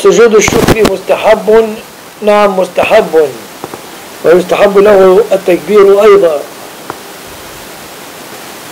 سجود الشكر مستحب، نعم مستحب، ويستحب له التكبير أيضا.